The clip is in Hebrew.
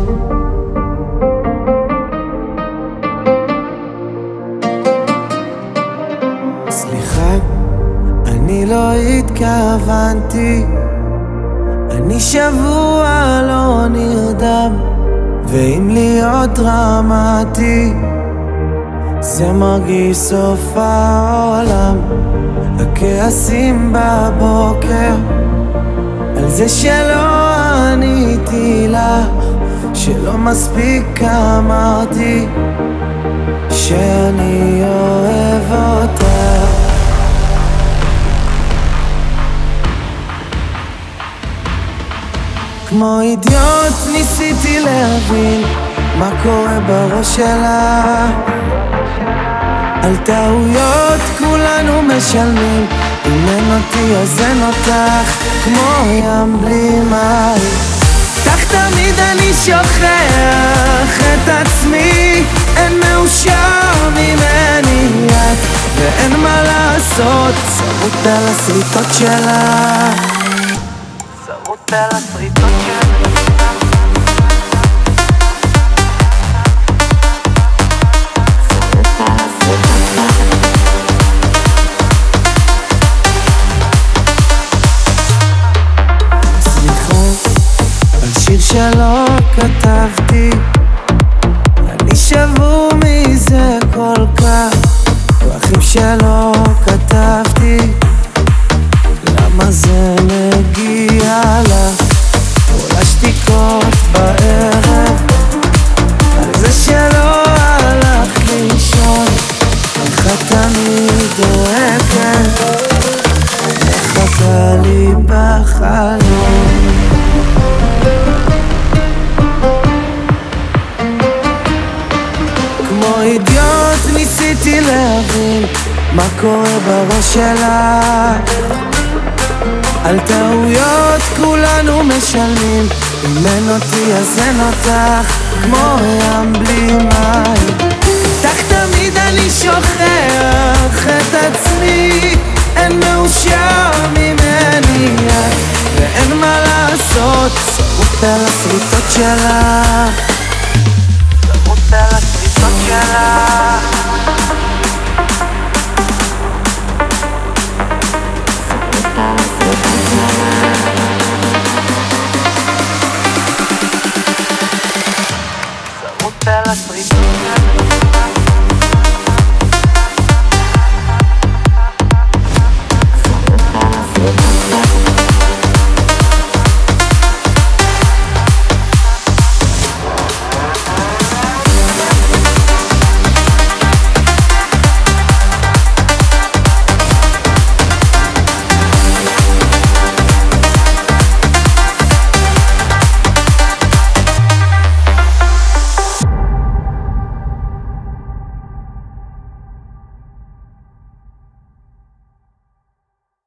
סליחה, אני לא התכוונתי, אני שבוע לא נרדם, ואם להיות דרמטי זה מרגיש סוף העולם. הכעסים בבוקר על זה שלא עניתי לך, שלא מספיק אמרתי שאני אוהב אותך. כמו אידיוט ניסיתי להבין מה קורה בראש שלה. על טעויות כולנו משלמים, אם אין אותי אז אין אותך, כמו ים בלי מים. כך תמיד אני שוכח את עצמי, אין מאושר ממני את, ואין מה לעשות, שרוט על הסריטות שלה, שרוט על הסריטות שלה. שיר שלא כתבתי, אני שבור מזה כל כך. דרכים שלא כתבתי, למה זה מגיע לך? כל השתיקות בערב על זה שלא הלכת לישון, איך את תמיד דואגת, מחכה לי בחלום. כמו אידיוט ניסיתי להבין מה קורה בראש שלה. על טעויות כולנו משלמים, אם אין אותי אז אין אותך, כמו ים בלי מים. כך תמיד אני שוכח את עצמי, אין מאושר ממני את, ואין מה לעשות, שרוט על הסריטות שלה, שרוט על הסריטות שלה.